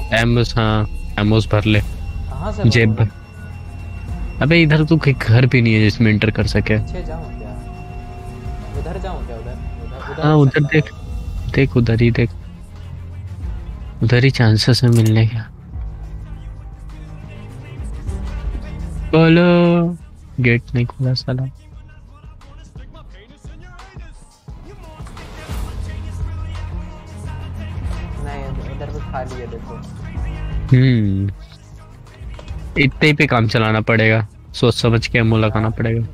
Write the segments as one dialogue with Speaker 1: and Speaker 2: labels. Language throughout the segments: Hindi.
Speaker 1: एमोस, हाँ एमोस भर ले।
Speaker 2: कहाँ से
Speaker 1: जेब
Speaker 2: भरूँ?
Speaker 1: भर। अबे इधर तो कोई घर भी नहीं है जिसमें एंटर कर सके।
Speaker 2: पीछे जाऊँ क्या? उधर जाऊँ क्या? उधर उधर उधर
Speaker 1: हाँ
Speaker 2: हो
Speaker 1: उधर
Speaker 2: सकता है।
Speaker 1: देख, देख उधर ही देख, उधर ही चांसेस है मिलने का। बोलो। गेट नहीं खुला साला।
Speaker 2: नहीं, इधर भी खाली है देखो।
Speaker 1: हम्म। इतने ही पे काम चलाना पड़ेगा, सोच समझ के एमओ लगाना
Speaker 2: हाँ,
Speaker 1: पड़ेगा।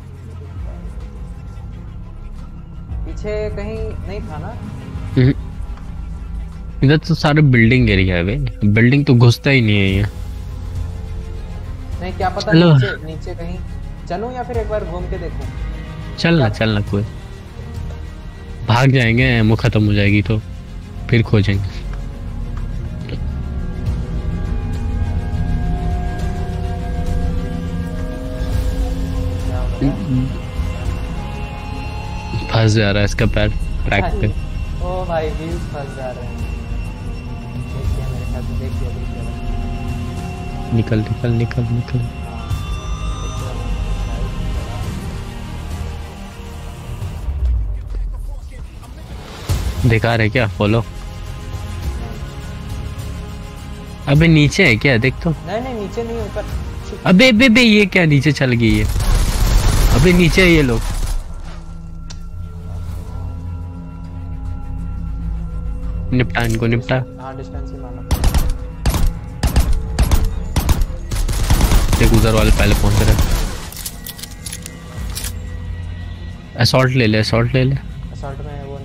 Speaker 2: पीछे कहीं नहीं था ना?
Speaker 1: हम्म, इधर तो सारे बिल्डिंग एरिया है बे, बिल्डिंग तो घुसता ही नहीं है ये।
Speaker 2: नहीं, क्या पता
Speaker 1: चलो।
Speaker 2: नीचे नीचे कहीं चलूं या फिर एक बार घूम के देखूं?
Speaker 1: चलना
Speaker 2: क्या?
Speaker 1: चलना कोई, भाग जाएंगे एमओ खत्म हो जाएगी तो फिर खोजेंगे।
Speaker 2: क्या हो गया?
Speaker 1: फंस जा रहा है इसका पैर ट्रैक
Speaker 2: भाई,
Speaker 1: पे।
Speaker 2: ओ भाई, व्हील्स फंस जा रहे हैं। देखिए मेरे साथ, देखिए देखिए
Speaker 1: निकल निकल निकल निकल।
Speaker 2: हाँ, देखिए भाई, थोड़ा।
Speaker 1: बेकार है क्या फॉलो?
Speaker 2: नहीं
Speaker 1: अबे नीचे है क्या, देख तो।
Speaker 2: नहीं नहीं, नीचे नहीं, ऊपर।
Speaker 1: अबे बे बे ये क्या नीचे चल गई है? अबे नीचे है ये लोग। निपटा इनको निपटा।
Speaker 2: हाँ, डिस्टेंस ही मारना।
Speaker 1: देख उधर वाले पहले पहुंच रहे। असॉल्ट ले ले, असॉल्ट ले ले।
Speaker 2: असॉल्ट में वो